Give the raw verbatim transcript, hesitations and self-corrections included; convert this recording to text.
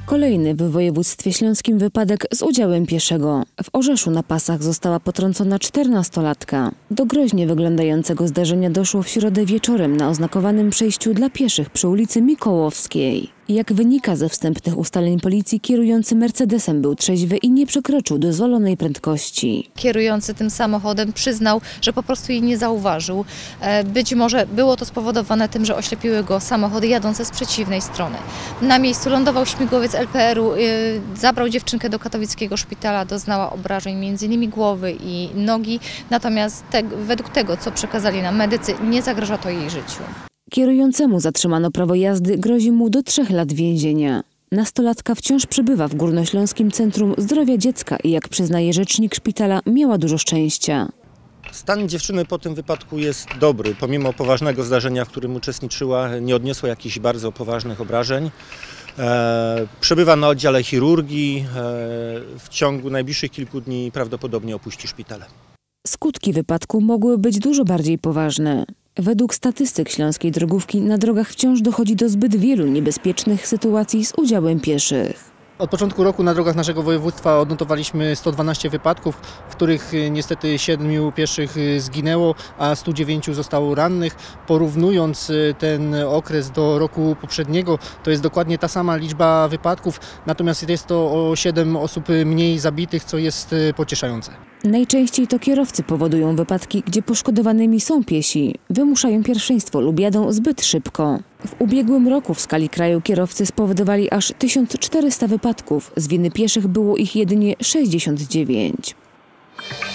Kolejny w województwie śląskim wypadek z udziałem pieszego. W Orzeszu na pasach została potrącona czternastolatka. Do groźnie wyglądającego zdarzenia doszło w środę wieczorem na oznakowanym przejściu dla pieszych przy ulicy Mikołowskiej. Jak wynika ze wstępnych ustaleń policji, kierujący Mercedesem był trzeźwy i nie przekroczył dozwolonej prędkości. Kierujący tym samochodem przyznał, że po prostu jej nie zauważył. Być może było to spowodowane tym, że oślepiły go samochody jadące z przeciwnej strony. Na miejscu lądował śmigłowiec L P R-u, zabrał dziewczynkę do katowickiego szpitala, doznała obrażeń między innymi głowy i nogi, natomiast te, według tego, co przekazali nam medycy, nie zagraża to jej życiu. Kierującemu zatrzymano prawo jazdy, grozi mu do trzech lat więzienia. Nastolatka wciąż przebywa w Górnośląskim Centrum Zdrowia Dziecka i jak przyznaje rzecznik szpitala, miała dużo szczęścia. Stan dziewczyny po tym wypadku jest dobry. Pomimo poważnego zdarzenia, w którym uczestniczyła, nie odniosła jakichś bardzo poważnych obrażeń. E, przebywa na oddziale chirurgii. E, w ciągu najbliższych kilku dni prawdopodobnie opuści szpital. Skutki wypadku mogły być dużo bardziej poważne. Według statystyk Śląskiej Drogówki na drogach wciąż dochodzi do zbyt wielu niebezpiecznych sytuacji z udziałem pieszych. Od początku roku na drogach naszego województwa odnotowaliśmy sto dwanaście wypadków, w których niestety siedmiu pieszych zginęło, a stu dziewięciu zostało rannych. Porównując ten okres do roku poprzedniego, to jest dokładnie ta sama liczba wypadków, natomiast jest to o siedem osób mniej zabitych, co jest pocieszające. Najczęściej to kierowcy powodują wypadki, gdzie poszkodowanymi są piesi. Wymuszają pierwszeństwo lub jadą zbyt szybko. W ubiegłym roku w skali kraju kierowcy spowodowali aż tysiąc czterysta wypadków. Z winy pieszych było ich jedynie sześćdziesiąt dziewięć.